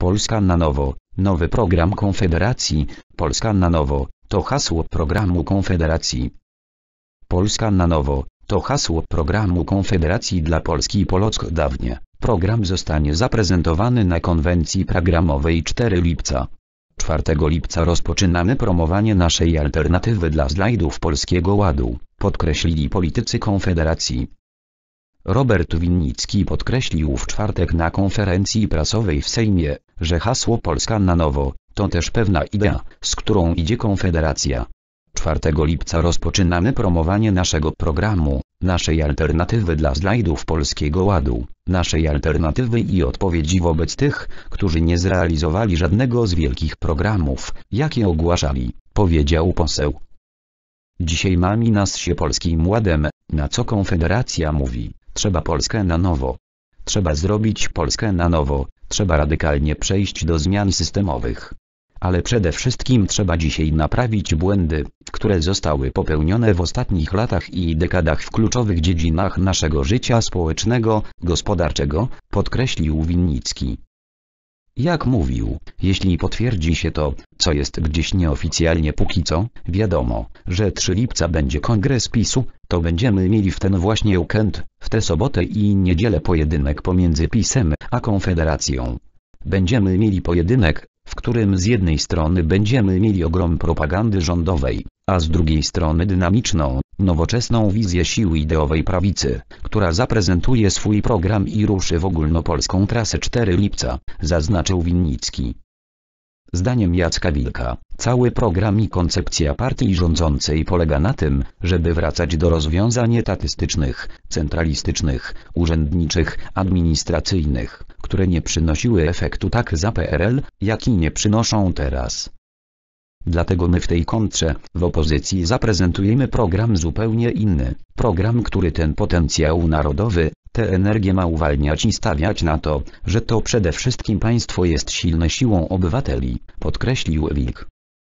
Polska na nowo, nowy program Konfederacji. Polska na nowo, to hasło programu Konfederacji. Polska na nowo, to hasło programu Konfederacji dla Polski i Polocko dawnie. Program zostanie zaprezentowany na konwencji programowej 4 lipca. 4 lipca rozpoczynamy promowanie naszej alternatywy dla slajdów Polskiego Ładu, podkreślili politycy Konfederacji. Robert Winnicki podkreślił w czwartek na konferencji prasowej w Sejmie, że hasło Polska na nowo to też pewna idea, z którą idzie Konfederacja. 4 lipca rozpoczynamy promowanie naszego programu, naszej alternatywy dla slajdów Polskiego Ładu, naszej alternatywy i odpowiedzi wobec tych, którzy nie zrealizowali żadnego z wielkich programów, jakie ogłaszali, powiedział poseł. Dzisiaj mami nas się Polskim Ładem, na co Konfederacja mówi, trzeba Polskę na nowo. Trzeba zrobić Polskę na nowo, trzeba radykalnie przejść do zmian systemowych. Ale przede wszystkim trzeba dzisiaj naprawić błędy, które zostały popełnione w ostatnich latach i dekadach w kluczowych dziedzinach naszego życia społecznego, gospodarczego, podkreślił Winnicki. Jak mówił, jeśli potwierdzi się to, co jest gdzieś nieoficjalnie póki co, wiadomo, że 3 lipca będzie kongres PiS-u, to będziemy mieli w ten właśnie weekend, w tę sobotę i niedzielę pojedynek pomiędzy PiS-em a Konfederacją. Będziemy mieli pojedynek, w którym z jednej strony będziemy mieli ogrom propagandy rządowej, a z drugiej strony dynamiczną, nowoczesną wizję siły ideowej prawicy, która zaprezentuje swój program i ruszy w ogólnopolską trasę 4 lipca, zaznaczył Winnicki. Zdaniem Jacka Wilka, cały program i koncepcja partii rządzącej polega na tym, żeby wracać do rozwiązań etatystycznych, centralistycznych, urzędniczych, administracyjnych, które nie przynosiły efektu tak za PRL, jak i nie przynoszą teraz. Dlatego my w tej kontrze, w opozycji zaprezentujemy program zupełnie inny, program, który ten potencjał narodowy, tę energię ma uwalniać i stawiać na to, że to przede wszystkim państwo jest silne siłą obywateli, podkreślił Wilk.